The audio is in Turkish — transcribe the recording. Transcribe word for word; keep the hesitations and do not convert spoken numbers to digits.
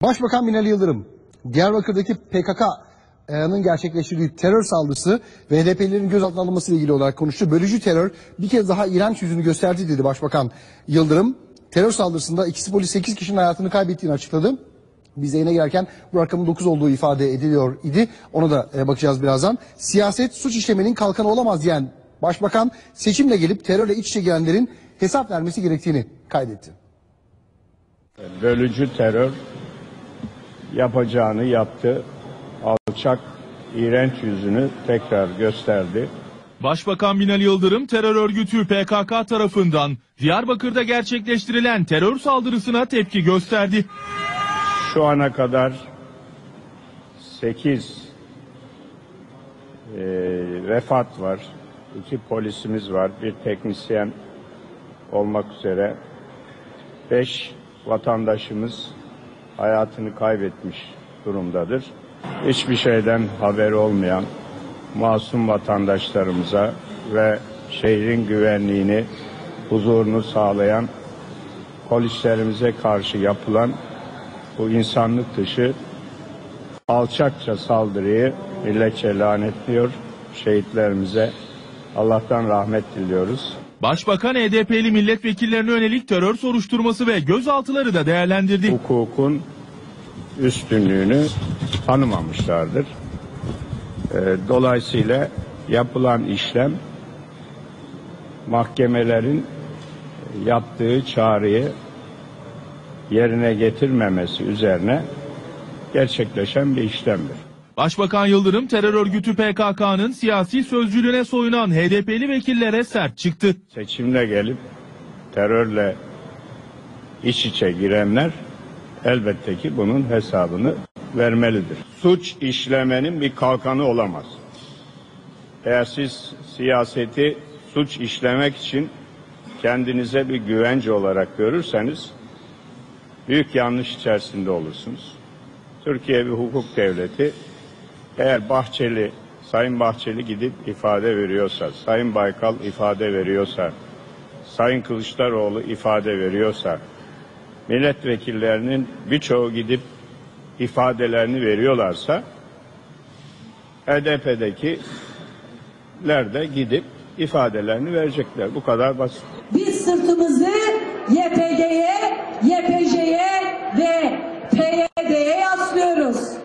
Başbakan Binali Yıldırım, Diyarbakır'daki P K K'nın gerçekleştirdiği terör saldırısı ve H D P'lilerin gözaltına alınması ile ilgili olarak konuştu. Bölücü terör bir kez daha iğrenç yüzünü gösterdi dedi Başbakan Yıldırım. Terör saldırısında ikisi polis sekiz kişinin hayatını kaybettiğini açıkladı. Biz yayına girerken bu rakamın dokuz olduğu ifade ediliyor idi. Ona da bakacağız birazdan. Siyaset suç işlemenin kalkanı olamaz diyen Başbakan, seçimle gelip terörle iç içe gelenlerin hesap vermesi gerektiğini kaydetti. Bölücü terör yapacağını yaptı. Alçak, iğrenç yüzünü tekrar gösterdi. Başbakan Binali Yıldırım, terör örgütü P K K tarafından Diyarbakır'da gerçekleştirilen terör saldırısına tepki gösterdi. Şu ana kadar sekiz e, vefat var. iki polisimiz var. Bir teknisyen olmak üzere beş vatandaşımız hayatını kaybetmiş durumdadır. Hiçbir şeyden haberi olmayan masum vatandaşlarımıza ve şehrin güvenliğini, huzurunu sağlayan polislerimize karşı yapılan bu insanlık dışı alçakça saldırıyı milletçe lanetliyor. Şehitlerimize Allah'tan rahmet diliyoruz. Başbakan H D P'li milletvekillerine yönelik terör soruşturması ve gözaltıları da değerlendirdi. Hukukun üstünlüğünü tanımamışlardır. Dolayısıyla yapılan işlem mahkemelerin yaptığı çağrıyı yerine getirmemesi üzerine gerçekleşen bir işlemdir. Başbakan Yıldırım, terör örgütü P K K'nın siyasi sözcülüğüne soyunan H D P'li vekillere sert çıktı. Seçimle gelip terörle iç içe girenler elbette ki bunun hesabını vermelidir. Suç işlemenin bir kalkanı olamaz. Eğer siz siyaseti suç işlemek için kendinize bir güvence olarak görürseniz büyük yanlış içerisinde olursunuz. Türkiye bir hukuk devleti. Eğer Bahçeli, Sayın Bahçeli gidip ifade veriyorsa, Sayın Baykal ifade veriyorsa, Sayın Kılıçdaroğlu ifade veriyorsa, milletvekillerinin birçoğu gidip ifadelerini veriyorlarsa, H D P'dekiler de gidip ifadelerini verecekler. Bu kadar basit. Biz sırtımızı Y P G'ye, Y P J'ye ve P Y D'ye yaslıyoruz.